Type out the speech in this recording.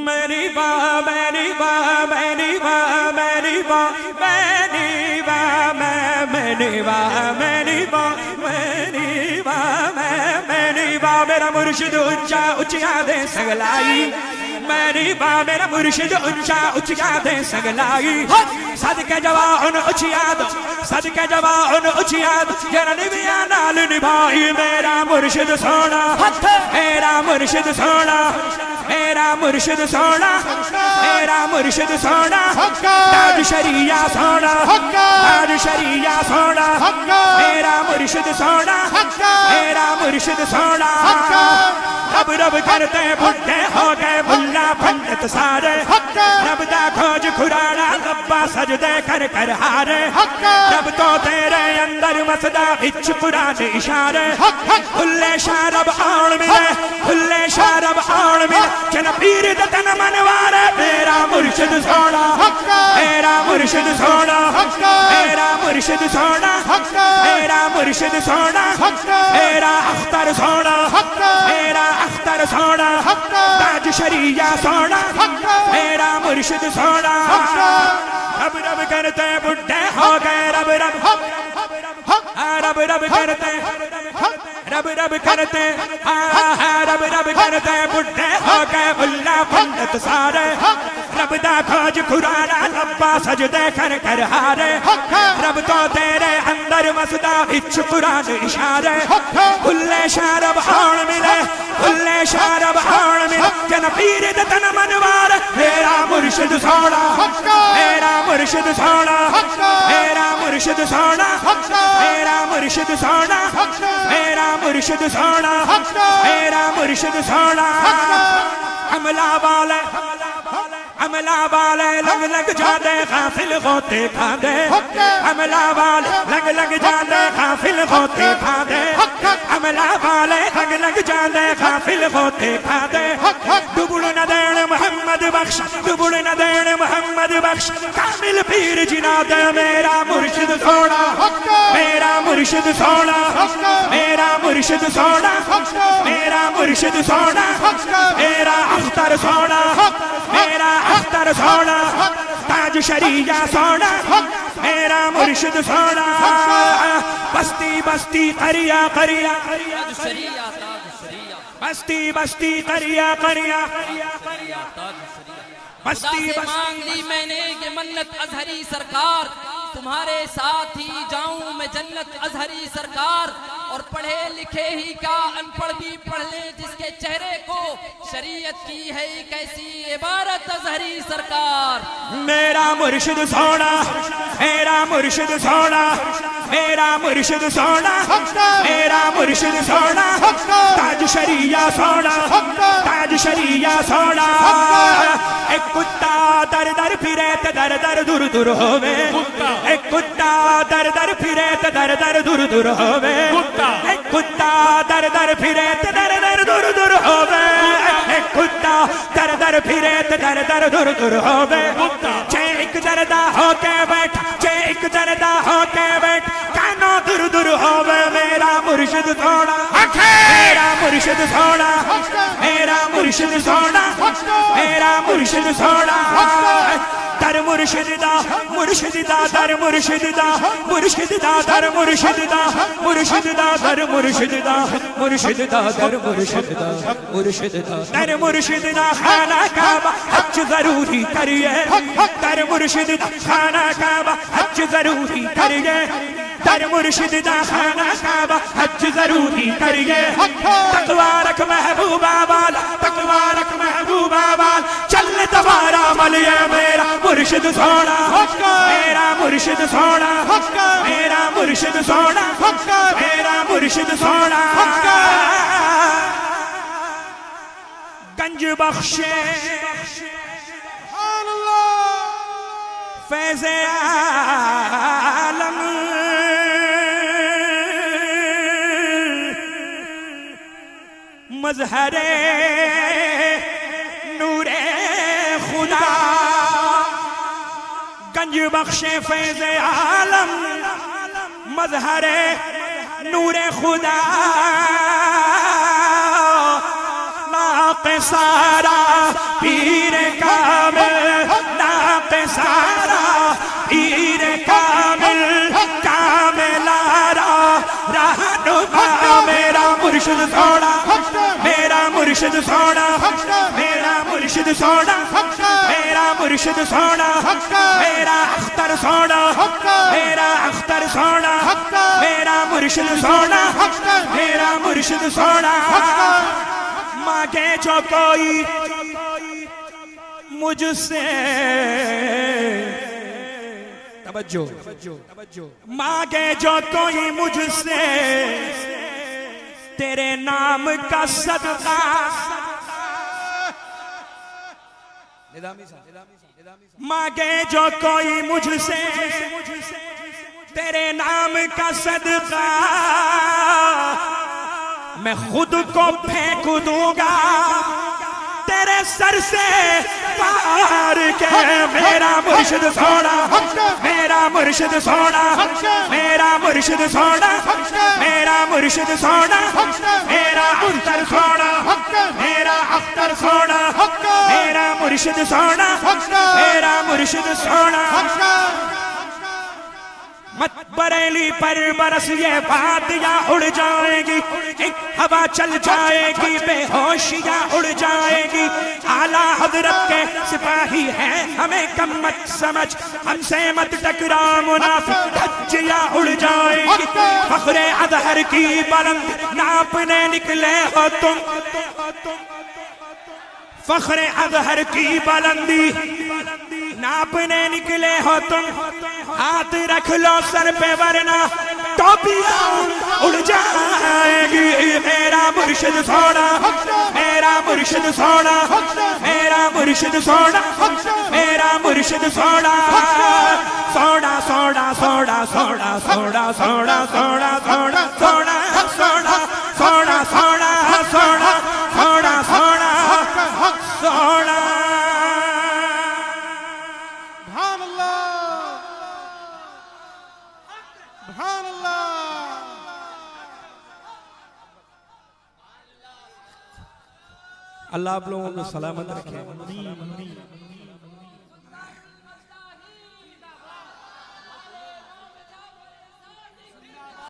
میری ماں میری ماں میری ماں میری ماں میری ماں میری ماں میری ماں میری ماں میری ماں میرا مرشد اونچا اونچا دے سگلائی میری ماں میرا مرشد اونچا اونچا دے سگلائی صدقے جوان اونچا دو صدقے جوان اونچا دو جرا نبیا نال نبھائی میرا مرشد سونا میرا مرشد سونا میرا مرشد سونا میرا مرشد سونا تاج شریعہ سونا تاج شریعہ سونا میرا مرشد سونا میرا مرشد سونا رب رب کرتے بھٹے ہو گئے ملا پنڈت سارے رب دا کھوج کھرانا ربا سجدے کر کر ہارے رب تو تیرے اندر مسدا بچ قرآن اشارے کھلے شارب آن ملے کھلے شارب آن ملے چن پیر دتن منوارے میرا مرشد سونا میرا مرشد سونا میرا مرشد سونا میرا مرشد سونا میرا اختر سونا میرا اختر سونا تاج شریعہ سونا میرا مرشد سونا رب رب کرتے بڈھے ہو گئے رب رب رب رب کرتے رب رب کرتے رب رب کرتے بڈھے ہو گئے ملا پنڈت سارے رب دا کھوج کھرانا ربا سجدے کر کر ہارے رب تو تیرے اندر مسدا بچ قرآن اشارے کھلے شارب آن ملے کھلے شارب آن ملے جن پیر دتن منوار میرا مرشد سونا میرا مرشد سونا میرا مرشد سونا میرا مرشد سونا میرا مرشد سونا میرا مرشد سونا عملہ والے عملہ والے لگ لگ جاندے غافل غوطے کھاندے عملہ والے لگ لگ جاندے غافل غوطے کھاندے عملہ والے لگ لگ جاندے غافل غوطے کھاندے ڈبڑ نہ دین محمد بخش ڈبڑ نہ دین محمد بخش کامل پیر جنا دے میرا مرشد سونا میرا مرشد سونا میرا مرشد سونا میرا مرشد سونا میرا اختر سونا میرا اختر سونا تاج شریعہ سونا میرا مرشد سونا بستی بستی قریہ قریہ بستی بستی قریہ قریہ بستی مانگ لی میں نے یہ منت ازہری سرکار تمہارے ساتھ ہی جاؤں میں جنت ازہری سرکار اور پڑھے لکھے ہی کا ان پڑھ بھی پڑھ لے جس کے چہرے کو شریعت کی ہے کیسی عبارت ازہری سرکار میرا مرشد سونا میرا مرشد سونا میرا مرشد سونا میرا مرشد سونا تاج شریعہ سونا تاج شریعہ سونا ایک کتا در در پھرے تے در در دور دور ہووے ایک کتا در در پھرے تے در در دور دور ہووے ایک کتا در در پھرے تے در در دور دور ہووے ایک کتا در در پھرے تے در در دور دور ہووے چھے ایک جردہ ہو کے بیٹھ چھے ایک جردہ ہو کے بیٹھ کانو دور دور ہووے میرا مرشد سونا میرا مرشد سونا میرا مرشد سونا میرا مرشد سونا در مرشد دا مرشد دا در مرشد دا مرشد دا در مرشد دا مرشد دا در مرشد دا مرشد دا در مرشد دا مرشد دا در مرشد دا خانہ کعبہ حج ضروری کریے در مرشد دا خانہ کعبہ حج ضروری کریے در مرشد دا خانہ کعبہ حج ضروری کریے تقوی رکھ محبوبہ والا تقوی رکھ محبوبہ والا چل تمہارا ملیے میرا مرشد سونا میرا مرشد سونا میرا مرشد سونا میرا مرشد سونا گنج بخشے فیض عالم مظہر نور خدا گنج بخش فیض عالم مظہر نور خدا ناقصارا پیر مرشد سونا میرا مرشد سونا میرا مرشد سونا میرا مرشد سونا میرا اختر سونا میرا اختر سونا میرا مرشد سونا میرا مرشد سونا مانگے جو کوئی مجھ سے توجہ مانگے جو کوئی مجھ سے تیرے نام کا صدقہ مانگے جو کوئی مجھ سے تیرے نام کا صدقہ میں خود کو پھینک دوں گا تیرے سر سے پار کے میرا مرشد سونا میرا مرشد سونا میرا مرشد سونا میرا مرشد سونا میرا اختر سونا میرا اختر سونا میرا مرشد سونا میرا مرشد سونا مت بریلی پر برس یہ وادیاں اڑ جائیں گی ایک ہوا چل جائے گی بے ہوشیاں اڑ جائیں گی اعلیٰ حضرت کے سپاہی ہیں ہمیں کم مت سمجھ ہم سے مت ٹکرا منافق دھجیاں اڑ جائیں گی فخر اظہر کی بلند ناپنے نکلے ہو تم فخر اظہر کی بلندی ناپنے نکلے ہو تم ہاتھ رکھ لو سر پہ ورنہ ٹوپیاں اڑ جائیں گی میرا مرشد سونا میرا مرشد سونا میرا مرشد سونا میرا مرشد سونا سونا سونا سونا سونا سونا سونا سونا سونا سونا سونا سونا سونا سونا سونا سونا سونا سبحان اللہ سبحان اللہ اللہ آپ لوگوں کو سلامت رکھے